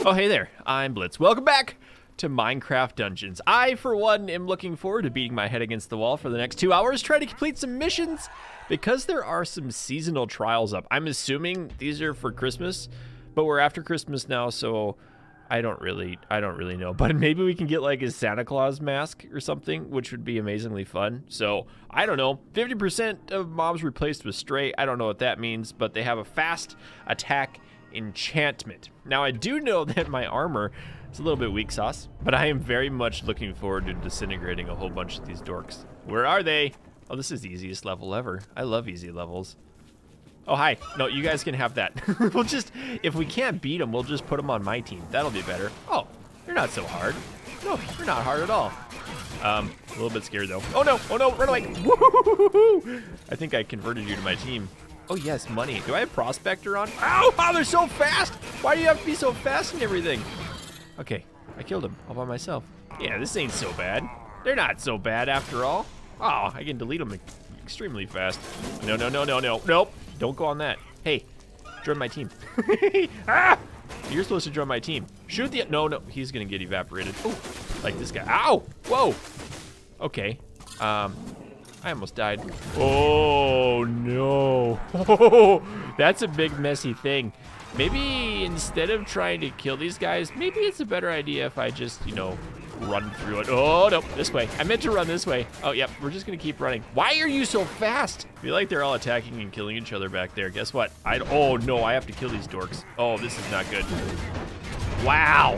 Oh, hey there, I'm Blitz. Welcome back to Minecraft Dungeons. I, for one, am looking forward to beating my head against the wall for the next 2 hours, trying to complete some missions, because there are some seasonal trials up. I'm assuming these are for Christmas, but we're after Christmas now, so I don't really know. But maybe we can get like a Santa Claus mask or something, which would be amazingly fun. So, I don't know. 50% of mobs replaced with stray. I don't know what that means, but they have a fast attack enchantment. Now, I do know that my armor is a little bit weak sauce, but I am very much looking forward to disintegrating a whole bunch of these dorks. Where are they? Oh, this is the easiest level ever. I love easy levels. Oh, hi. No, you guys can have that. We'll just, if we can't beat them, we'll just put them on my team. That'll be better. Oh, they're not so hard. No, they're not hard at all. A little bit scared though. Oh no, run away. Woo-hoo-hoo-hoo-hoo. I think I converted you to my team. Oh yes, money. Do I have Prospector on? Ow, wow, they're so fast. Why do you have to be so fast and everything? Okay, I killed him all by myself. Yeah, this ain't so bad. They're not so bad after all. Oh, I can delete them extremely fast. No, nope. Don't go on that. Hey, join my team. Ah! You're supposed to join my team. Shoot the, no, he's gonna get evaporated. Ooh, like this guy. Ow, whoa. Okay, I almost died. Oh no, that's a big messy thing. Maybe instead of trying to kill these guys, maybe it's a better idea if I just, you know, run through it. Oh, no, this way. I meant to run this way. Oh, yep, we're just gonna keep running. Why are you so fast? I feel like they're all attacking and killing each other back there. Guess what? Oh, no, I have to kill these dorks. Oh, this is not good. Wow.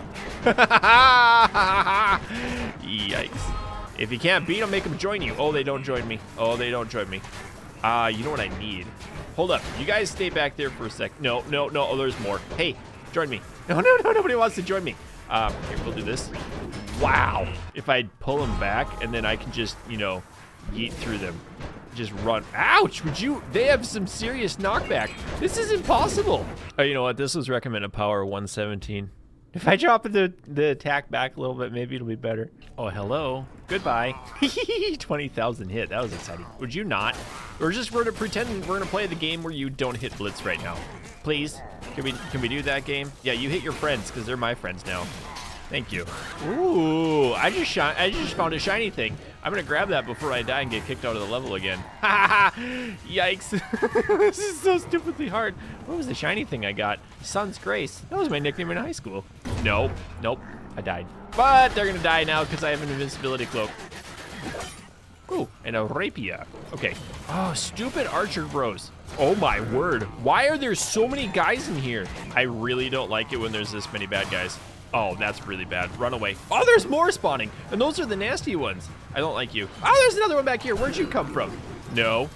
Yikes. If you can't beat them, make them join you. Oh, they don't join me. Oh, they don't join me. You know what I need? Hold up. You guys stay back there for a sec. No. Oh, there's more. Hey, join me. No, nobody wants to join me. Here, we'll do this. Wow. If I pull them back and then I can just, you know, yeet through them. Just run. Ouch, would you? They have some serious knockback. This is impossible. Oh, you know what? This was recommended power 117. If I drop the attack back a little bit, maybe it'll be better. Oh, hello. Goodbye. 20,000 hit. That was exciting. Would you not? We're gonna pretend we're gonna play the game where you don't hit Blitz right now. Please. Can we do that game? Yeah, you hit your friends because they're my friends now. Thank you. Ooh, I just found a shiny thing. I'm gonna grab that before I die and get kicked out of the level again. Yikes. This is so stupidly hard. What was the shiny thing I got? Sun's Grace. That was my nickname in high school. Nope. I died. But they're gonna die now because I have an invincibility cloak. Ooh, and a rapier. Okay. Oh, stupid archer bros. Oh my word. Why are there so many guys in here? I really don't like it when there's this many bad guys. Oh, that's really bad. Run away. Oh, there's more spawning. And those are the nasty ones. I don't like you. Oh, there's another one back here. Where'd you come from? No.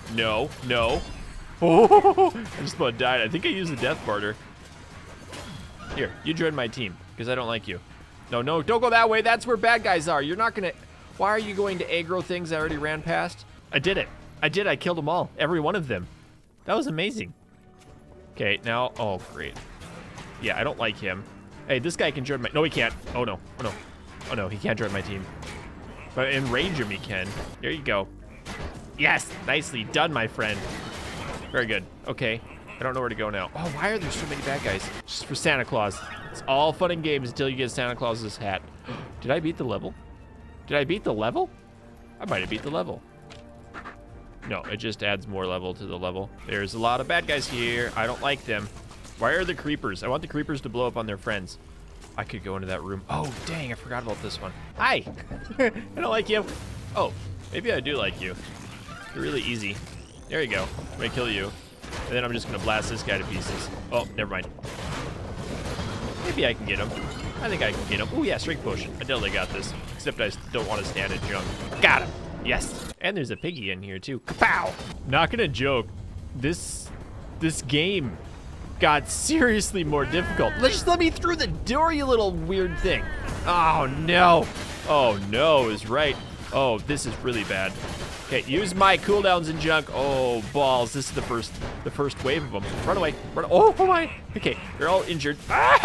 Oh, I just about died. I think I used the death barter. Here, you join my team because I don't like you. No, don't go that way. That's where bad guys are. You're not gonna, why are you going to aggro things I already ran past? I did it. I killed them all. Every one of them. That was amazing. Okay, now, oh, great. Yeah, I don't like him. Hey, this guy can join my, no, he can't. Oh no, he can't join my team. But in range him, he can. There you go. Yes, nicely done, my friend. Very good. Okay, I don't know where to go now. Oh, why are there so many bad guys? Just for Santa Claus. It's all fun and games until you get Santa Claus's hat. Did I beat the level? Did I beat the level? I might have beat the level. No, it just adds more level to the level. There's a lot of bad guys here. I don't like them. Why are the creepers? I want the creepers to blow up on their friends. I could go into that room. Oh, dang, I forgot about this one. Hi. I don't like you. Oh, maybe I do like you. You're really easy. There you go. I'm gonna kill you. And then I'm just gonna blast this guy to pieces. Oh, never mind. Maybe I can get him. I think I can get him. Oh yeah, strength potion. I definitely got this. Except I don't want to stand and jump. Got him. Yes. And there's a piggy in here too. Kapow! Not gonna joke. This game got seriously more difficult. Just let me through the door, you little weird thing. Oh no. Oh no is right. Oh, this is really bad. Okay, use my cooldowns and junk. Oh, balls. This is the first wave of them. Run away. Oh my. Okay, they're all injured.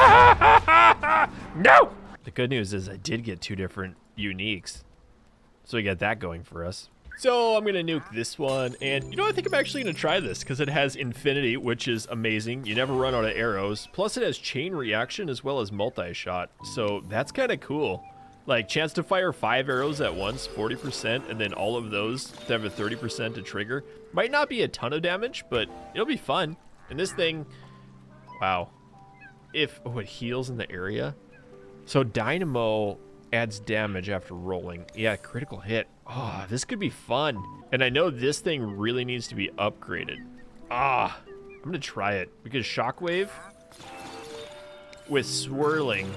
No! The good news is I did get 2 different uniques. So we got that going for us. So I'm gonna nuke this one, and you know, I think I'm actually gonna try this because it has infinity, which is amazing. You never run out of arrows. Plus it has chain reaction as well as multi-shot. So that's kind of cool. Like, chance to fire 5 arrows at once, 40%, and then all of those to have a 30% to trigger. Might not be a ton of damage, but it'll be fun. And this thing, wow. Oh, it heals in the area. So Dynamo adds damage after rolling. Yeah, critical hit. Oh, this could be fun. And I know this thing really needs to be upgraded. I'm gonna try it because Shockwave with swirling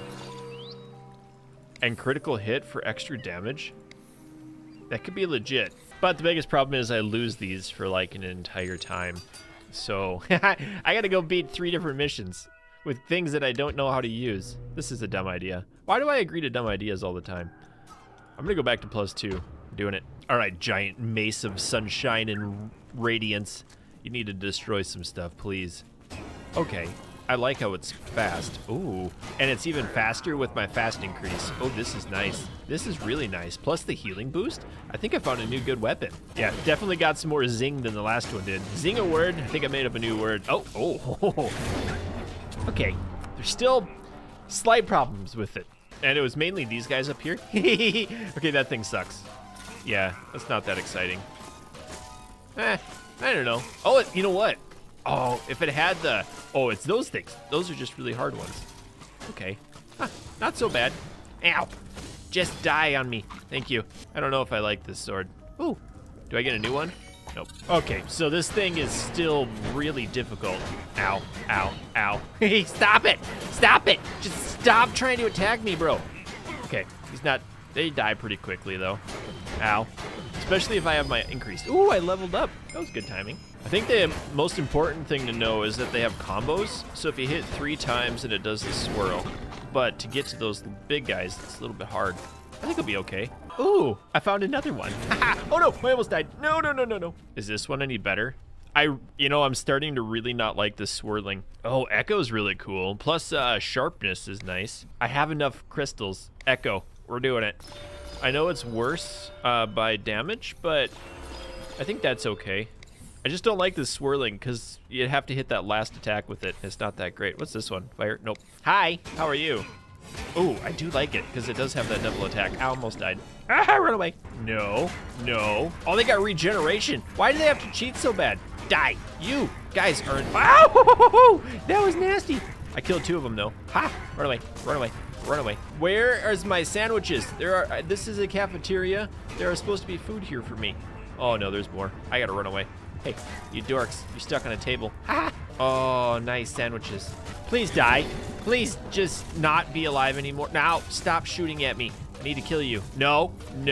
and critical hit for extra damage, that could be legit. But the biggest problem is I lose these for like an entire time. So I gotta go beat 3 different missions with things that I don't know how to use. This is a dumb idea. Why do I agree to dumb ideas all the time? I'm gonna go back to +2. I'm doing it. All right, giant mace of sunshine and radiance. You need to destroy some stuff, please. Okay. I like how it's fast. Ooh, and it's even faster with my fast increase. Oh, this is nice. This is really nice. Plus the healing boost. I think I found a new good weapon. Yeah, definitely got some more zing than the last one did. Zing a word. I think I made up a new word. Oh. Okay, there's still slight problems with it. And it was mainly these guys up here. Okay, that thing sucks. Yeah, that's not that exciting. I don't know. Oh, you know what? Oh, if it had the... Oh, it's those things. Those are just really hard ones. Okay. Huh, not so bad. Ow. Just die on me. Thank you. I don't know if I like this sword. Ooh. Do I get a new one? Nope. Okay, so this thing is still really difficult. Ow. Ow. Ow. Hey, stop it. Stop it. Just stop trying to attack me, bro. Okay, he's not... They die pretty quickly, though. Ow. Especially if I have my increase. Ooh, I leveled up. That was good timing. I think the most important thing to know is that they have combos. So if you hit 3 times and it does the swirl. But to get to those big guys, it's a little bit hard. I think it'll be okay. Ooh, I found another one. Oh no, I almost died. No. Is this one any better? I'm starting to really not like this swirling. Oh, Echo's really cool. Plus sharpness is nice. I have enough crystals. Echo, we're doing it. I know it's worse by damage, but I think that's okay. I just don't like this swirling because you have to hit that last attack with it. It's not that great. What's this one? Fire? Nope. Hi, how are you? Oh, I do like it because it does have that double attack. I almost died. Run away. No. Oh, they got regeneration. Why do they have to cheat so bad? Die. You guys are... Ow! That was nasty. I killed 2 of them though. Ha! Run away. Where is my sandwiches? This is a cafeteria. There are supposed to be food here for me. Oh no, there's more. I gotta run away. Hey, you dorks, you're stuck on a table. Ha! Oh, nice sandwiches. Please die. Please just not be alive anymore. Now, stop shooting at me. I need to kill you. No.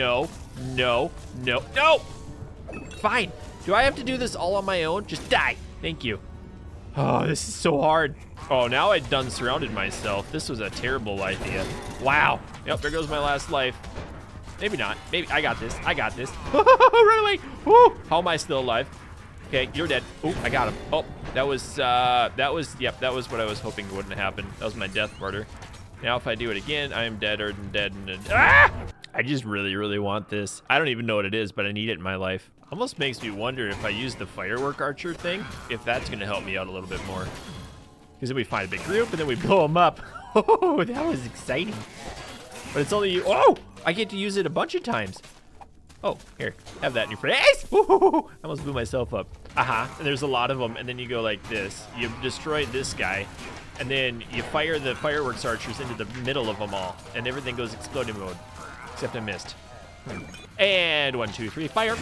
Fine. Do I have to do this all on my own? Just die. Thank you. Oh, this is so hard. Oh, now I've done surrounded myself. This was a terrible idea. Wow. Yep, there goes my last life. Maybe not. Maybe I got this. Run away. Woo! How am I still alive? Okay, you're dead. Oh, I got him. Oh, that was what I was hoping wouldn't happen. That was my death martyr. Now if I do it again, I am dead. Ah! I just really want this. I don't even know what it is, but I need it in my life. Almost makes me wonder if I use the firework archer thing, if that's gonna help me out a little bit more. Because then we find a big group and then we blow them up. Oh, that was exciting. But it's only you. Oh, I get to use it a bunch of times. Oh, here, have that in your face. I almost blew myself up. And there's a lot of them, and then you go like this. You destroy this guy, and then you fire the fireworks archers into the middle of them all, and everything goes exploding mode. Except I missed. And 1, 2, 3, fire.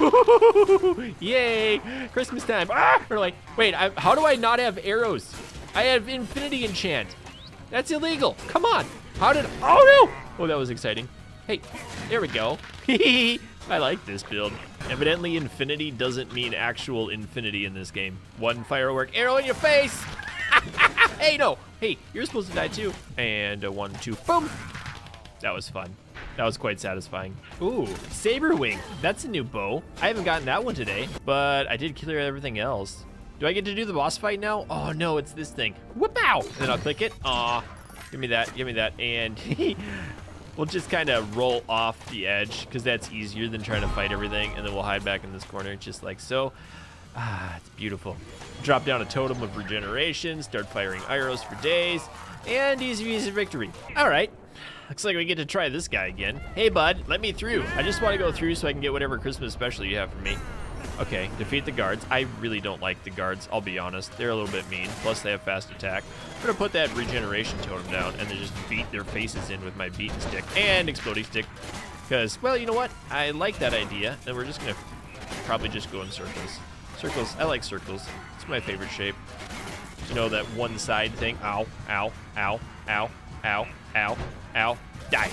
Yay, Christmas time. Wait, how do I not have arrows? I have infinity enchant. That's illegal. Come on. Oh no. Oh, that was exciting. Hey, there we go. I like this build. Evidently, infinity doesn't mean actual infinity in this game. 1 firework arrow in your face. Hey, no. Hey, you're supposed to die too. And 1, 2, boom. That was fun. That was quite satisfying. Ooh, Saber Wing. That's a new bow. I haven't gotten that one today, but I did clear everything else. Do I get to do the boss fight now? Oh, no, it's this thing. Whoop-ow. And then I'll click it. Aw, give me that, and We'll just kind of roll off the edge because that's easier than trying to fight everything. And then we'll hide back in this corner just like so. Ah, it's beautiful. Drop down a totem of regeneration, start firing arrows for days, and easy victory. All right, looks like we get to try this guy again. Hey bud, let me through. I just want to go through so I can get whatever Christmas special you have for me. Okay, defeat the guards. I really don't like the guards, I'll be honest. They're a little bit mean, plus they have fast attack. I'm gonna put that regeneration totem down and then just beat their faces in with my beaten stick and exploding stick. Because, well, you know what? I like that idea, and we're just gonna probably just go in circles. Circles, I like circles. It's my favorite shape. You know, that one side thing. Ow, ow, ow, ow, ow, ow, ow. Die.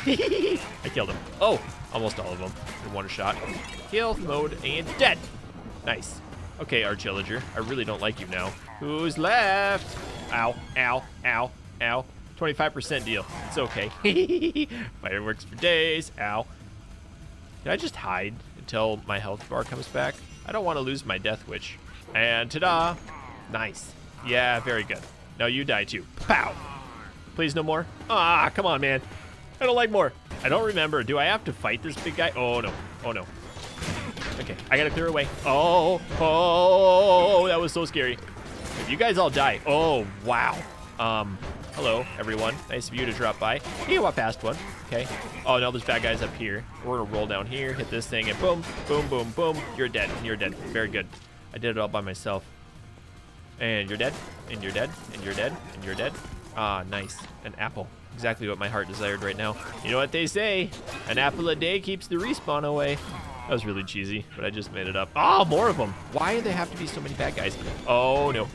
I killed him. Oh, almost all of them in one shot. Kill mode and dead. Nice. Okay, Archillager, I really don't like you now. Who's left? Ow, ow, ow, ow. 25% deal. It's okay. Fireworks for days. Ow. Did I just hide until my health bar comes back? I don't want to lose my Death Witch. And ta-da! Nice. Yeah, very good. Now you die too. Pow! Please no more? Ah, come on, man. I don't like more. I don't remember. Do I have to fight this big guy? Oh, no. Oh, no. Okay, I gotta clear away. Oh, that was so scary. If you guys all die. Oh, wow. Hello, everyone. Nice of you to drop by. You walk past one. Okay. Oh, no, there's bad guys up here. We're gonna roll down here, hit this thing, and boom, boom, boom, boom. You're dead, and you're dead. Very good. I did it all by myself. And you're dead, and you're dead, and you're dead, and you're dead. Ah, nice. An apple. Exactly what my heart desired right now. You know what they say? An apple a day keeps the respawn away. That was really cheesy, but I just made it up. Oh, more of them. Why do there have to be so many bad guys? Oh, no.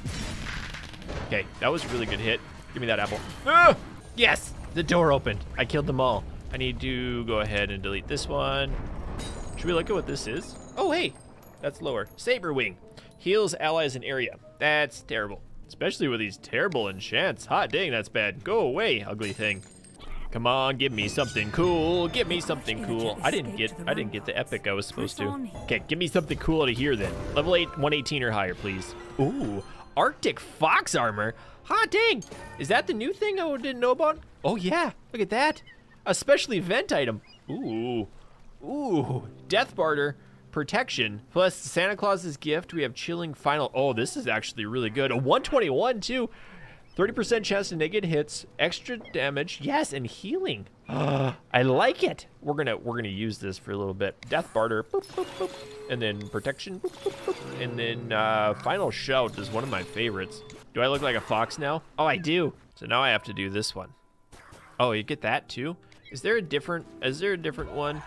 Okay, that was a really good hit. Give me that apple. Ah! Yes, the door opened. I killed them all. I need to go ahead and delete this one. Should we look at what this is? Oh, hey, that's lower. Saber Wing. Heals allies in area. That's terrible. Especially with these terrible enchants. Hot dang, that's bad. Go away, ugly thing. Come on, give me something cool. Give me something cool. I didn't get the epic I was supposed to. Okay, give me something cool out of here then. Level 8, 118 or higher, please. Ooh, Arctic Fox armor. Hot dang. Is that the new thing I didn't know about? Oh yeah, look at that. A special event item. Ooh, ooh, Death Barter. Protection plus Santa Claus's gift. We have chilling final. Oh, this is actually really good. A 121 too. 30% chance to negate hits, extra damage, yes, and healing. I like it. We're gonna use this for a little bit. Death Barter, boop, boop, boop. And then protection, boop, boop, boop. And then final shout is one of my favorites. Do I look like a fox now? Oh, I do. So now I have to do this one. Oh, you get that too? Is there a different one?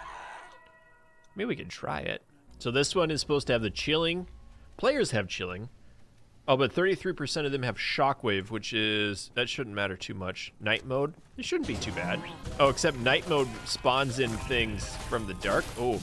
Maybe we can try it. So this one is supposed to have the chilling. Players have chilling. Oh, but 33% of them have shockwave, which is, that shouldn't matter too much. Night mode, it shouldn't be too bad. Oh, except night mode spawns in things from the dark. Oh.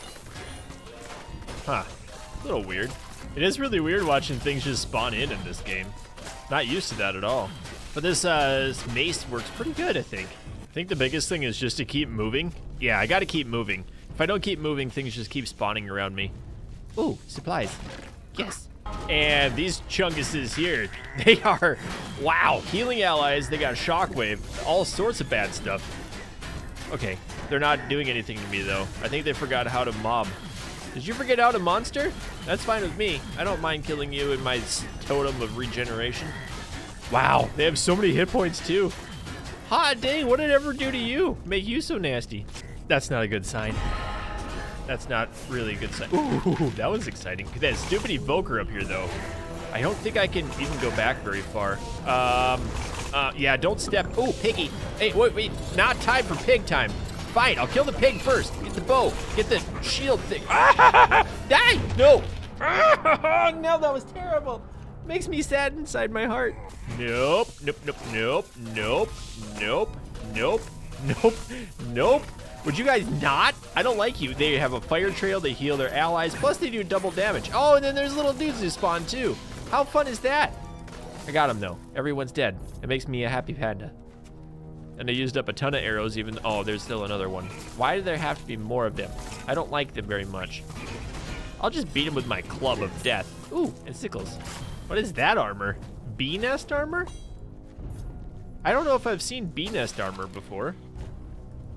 Huh, a little weird. It is really weird watching things just spawn in this game. Not used to that at all. But this mace works pretty good, I think. I think the biggest thing is just to keep moving. Yeah, I gotta keep moving. If I don't keep moving, things just keep spawning around me. Ooh, supplies. Yes. And these chunguses here, they are, wow, healing allies. They got shockwave, all sorts of bad stuff. Okay, they're not doing anything to me though. I think they forgot how to mob. Did you forget how to monster? That's fine with me. I don't mind killing you in my totem of regeneration. Wow, they have so many hit points too. Hot dang, what did it ever do to you? Make you so nasty? That's not a good sign. That's not really a good sign. Ooh, that was exciting. That stupid evoker up here, though. I don't think I can even go back very far. Yeah, don't step. Oh, piggy. Hey, wait, not time for pig time. Fine, I'll kill the pig first. Get the bow. Get the shield thing. Ah! Die! No. Ah! No, that was terrible. Makes me sad inside my heart. Nope, nope, nope, nope, nope, nope, nope, nope, nope. Would you guys not? I don't like you. They have a fire trail, they heal their allies, plus they do double damage. Oh, and then there's little dudes who spawn too. How fun is that? I got him though. Everyone's dead. It makes me a happy panda. And they used up a ton of arrows even, oh, there's still another one. Why do there have to be more of them? I don't like them very much. I'll just beat them with my club of death. Ooh, and sickles. What is that armor? Bee nest armor? I don't know if I've seen bee nest armor before.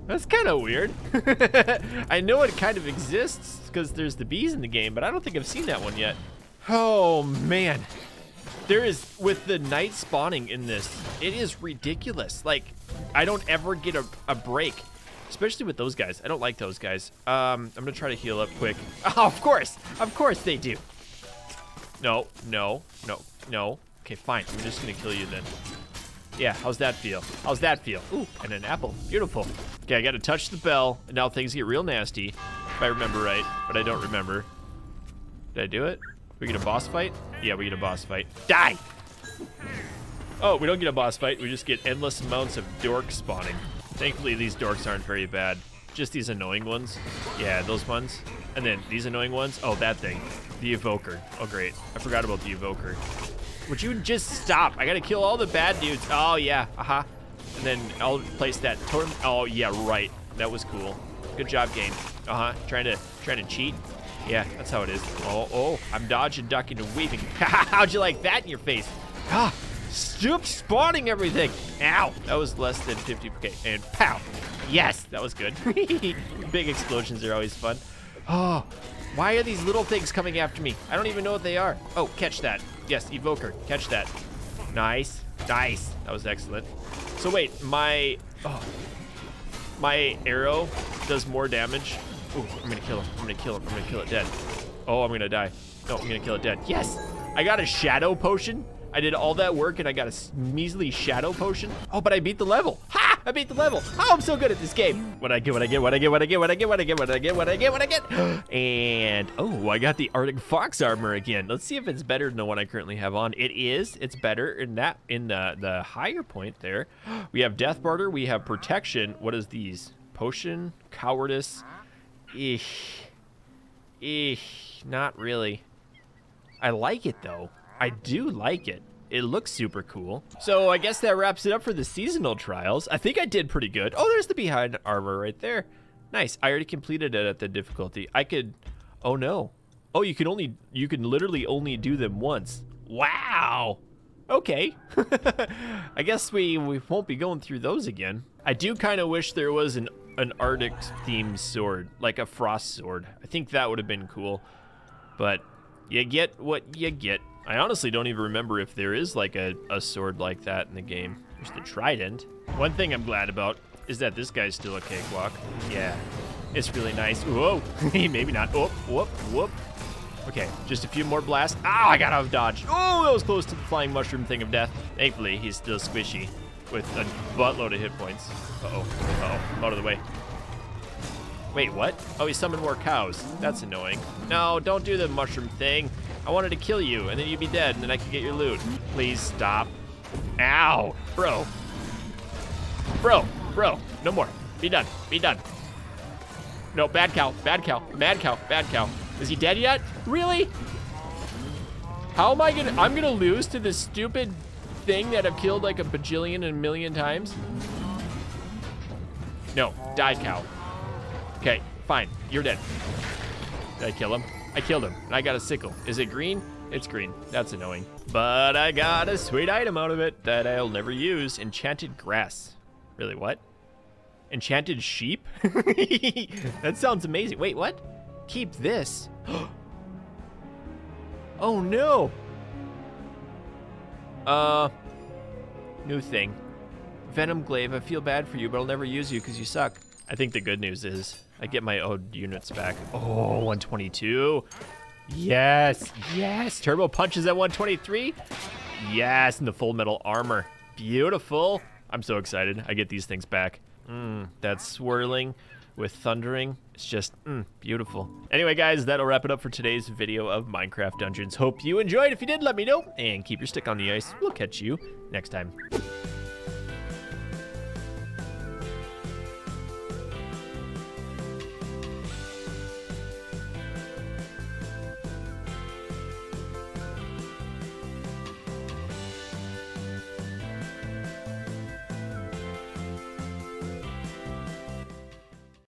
That's kind of weird. I know it kind of exists because there's the bees in the game, but I don't think I've seen that one yet. Oh, man. There is, with the night spawning in this, it is ridiculous. Like, I don't ever get a break, especially with those guys. I don't like those guys. I'm going to try to heal up quick. Oh, of course they do. No. Okay, fine. I'm just going to kill you then. Yeah, how's that feel? How's that feel? Ooh, and an apple. Beautiful. Okay, I got to touch the bell, and now things get real nasty, if I remember right, but I don't remember. Did I do it? We get a boss fight? Yeah, we get a boss fight. Die! Oh, we don't get a boss fight. We just get endless amounts of dorks spawning. Thankfully, these dorks aren't very bad. Just these annoying ones. Yeah, those ones. And then these annoying ones. Oh, that thing. The evoker. Oh, great. I forgot about the evoker. Would you just stop? I gotta kill all the bad dudes. Oh, yeah. Uh-huh. And then I'll place that totem. Oh, yeah, right. That was cool. Good job, game. Uh-huh. Trying to cheat. Yeah, that's how it is. Oh, I'm dodging, ducking, and weaving. How'd you like that in your face? Ah, stop spawning everything. Ow, that was less than 50. Okay, and pow. Yes, that was good. Big explosions are always fun. Oh, why are these little things coming after me? I don't even know what they are. Oh, catch that. Yes, evoker, catch that. Nice. That was excellent. So wait, my arrow does more damage. Ooh, I'm gonna kill him. I'm gonna kill it dead. Oh, I'm gonna die. No, I'm gonna kill it dead. Yes! I got a shadow potion. I did all that work and I got a measly shadow potion. Oh, but I beat the level. Ha! I beat the level. Oh, I'm so good at this game. What I get. And, oh, I got the Arctic Fox armor again. Let's see if it's better than the one I currently have on. It is. It's better in the higher point there. We have Death Barter. We have Protection. What is these? Potion, Cowardice. Not really. I like it though. I do like it. It looks super cool. So I guess that wraps it up for the seasonal trials. I think I did pretty good. Oh, there's the behind armor right there. Nice. I already completed it at the difficulty. I could, oh no. Oh, you can literally only do them once. Wow. Okay. I guess we won't be going through those again. I do kind of wish there was an Arctic themed sword, like a frost sword. I think that would have been cool, but you get what you get. I honestly don't even remember if there is like a sword like that in the game. There's the trident. One thing I'm glad about is that this guy's still a cakewalk. Yeah, it's really nice. Whoa, maybe not. Oh, whoop. Okay, just a few more blasts. Ah, I got out of dodge. Oh, that was close to the flying mushroom thing of death. Thankfully, he's still squishy with a buttload of hit points. I'm out of the way. Wait, what? Oh, he summoned more cows. That's annoying. No, don't do the mushroom thing. I wanted to kill you, and then you'd be dead, and then I could get your loot. Please stop. Ow, bro. No more. Be done. No, bad cow. Is he dead yet? Really? How am I'm gonna lose to this stupid thing that I've killed like a bajillion and a million times? No, died cow. Okay, fine, you're dead. Did I kill him? I killed him, and I got a sickle. Is it green? It's green. That's annoying. But I got a sweet item out of it that I'll never use. Enchanted grass. Really, what? Enchanted sheep? That sounds amazing. Wait, what? Keep this. Oh no. New thing. Venom Glaive, I feel bad for you, but I'll never use you because you suck. I think the good news is I get my old units back. Oh, 122. Yes. Turbo punches at 123. Yes, and the full metal armor. Beautiful. I'm so excited. I get these things back. That swirling with thundering. It's just beautiful. Anyway, guys, that'll wrap it up for today's video of Minecraft Dungeons. Hope you enjoyed. If you did, let me know. And keep your stick on the ice. We'll catch you next time.